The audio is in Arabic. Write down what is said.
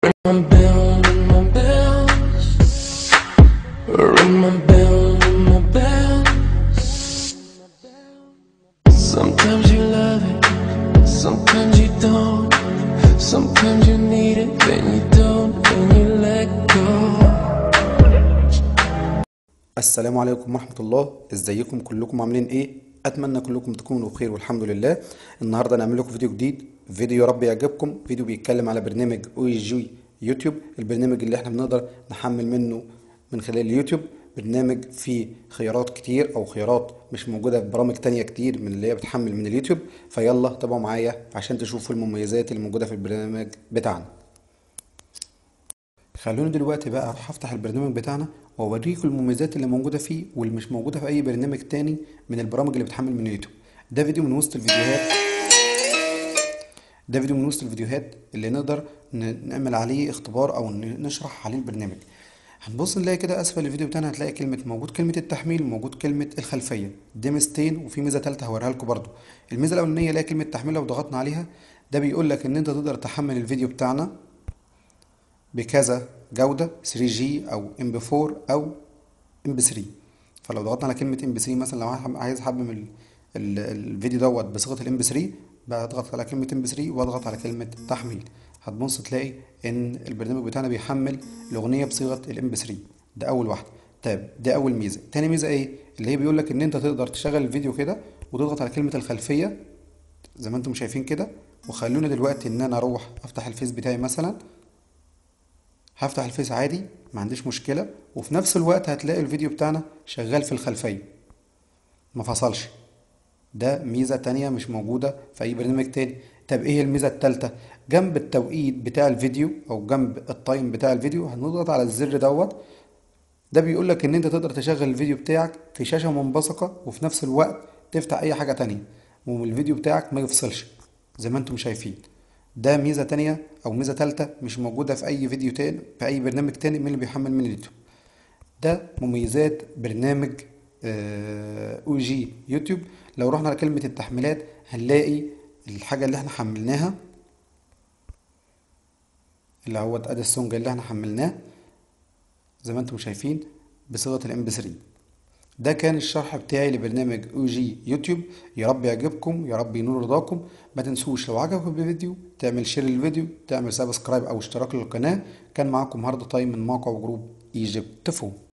Ring my bell, ring my bell, ring my bell. Sometimes you love it, sometimes you don't. Sometimes you need it, then you don't, and you let go. السلام عليكم ورحمة الله. ازيكم كلكم؟ عاملين ايه؟ اتمنى كلكم تكونوا بخير والحمد لله. النهارده نعمل لكم فيديو جديد، فيديو يا رب يعجبكم. فيديو بيتكلم على برنامج او جي يوتيوب، البرنامج اللي احنا بنقدر نحمل منه من خلال اليوتيوب. برنامج فيه خيارات كتير او خيارات مش موجودة في برامج تانية كتير من اللي هي بتحمل من اليوتيوب. فيلا تابعوا معايا عشان تشوفوا المميزات اللي موجودة في البرنامج بتاعنا. خلوني دلوقتي بقى اروح افتح البرنامج بتاعنا واوريكم المميزات اللي موجوده فيه واللي مش موجوده في اي برنامج تاني من البرامج اللي بتحمل من اليوتيوب. ده فيديو من وسط الفيديوهات ده فيديو من وسط الفيديوهات اللي نقدر نعمل عليه اختبار او نشرح عليه البرنامج. هنبص نلاقي كده اسفل الفيديو بتاعنا هتلاقي موجود كلمه التحميل وموجود كلمه الخلفيه. دي ميزتين وفي ميزه ثالثه هوريها لكم برضو. الميزه الاولانيه اللي هي كلمه تحميل، لو ضغطنا عليها ده بيقول لك ان انت تقدر تحمل الفيديو بتاعنا بكذا جودة 3G أو MP4 أو MP3. فلو ضغطنا على كلمة MP3 مثلا، لو عايز أحمل الفيديو دوت بصيغة ال MP3، بضغط على كلمة MP3 وأضغط على كلمة تحميل. هتبص تلاقي إن البرنامج بتاعنا بيحمل الأغنية بصيغة ال MP3. ده أول واحدة. طيب دي أول ميزة. تاني ميزة إيه؟ اللي هي بيقول لك إن أنت تقدر تشغل الفيديو كده وتضغط على كلمة الخلفية زي ما أنتم شايفين كده. وخلونا دلوقتي إن أنا أروح أفتح الفيس بتاعي مثلا. هفتح الفيس عادي، ما عنديش مشكلة، وفي نفس الوقت هتلاقي الفيديو بتاعنا شغال في الخلفية ما فصلش. ده ميزة تانية مش موجودة في أي برنامج تاني. طب إيه الميزة التالتة؟ جنب التوقيت بتاع الفيديو أو جنب التايم بتاع الفيديو هنضغط على الزر دوت. ده بيقولك إن أنت تقدر تشغل الفيديو بتاعك في شاشة منبثقة وفي نفس الوقت تفتح أي حاجة تانية والفيديو بتاعك ما يفصلش زي ما انتم شايفين. ده ميزة تانية أو ميزة تالتة مش موجودة في أي فيديو تاني في أي برنامج تاني من اللي بيحمل من اليوتيوب. ده مميزات برنامج او جي يوتيوب. لو رحنا على كلمة التحميلات هنلاقي الحاجة اللي احنا حملناها، اللي هو ادي السونج اللي احنا حملناه زي ما انتم شايفين بصيغة الام بي 3. ده كان الشرح بتاعي لبرنامج او جي يوتيوب. يا رب يعجبكم، يا رب ينور رضاكم. ما تنسوش لو عجبكم الفيديو تعمل شير للفيديو، تعمل سبسكرايب او اشتراك للقناة. كان معاكم هارد تايم من موقع وجروب ايجيبت فون.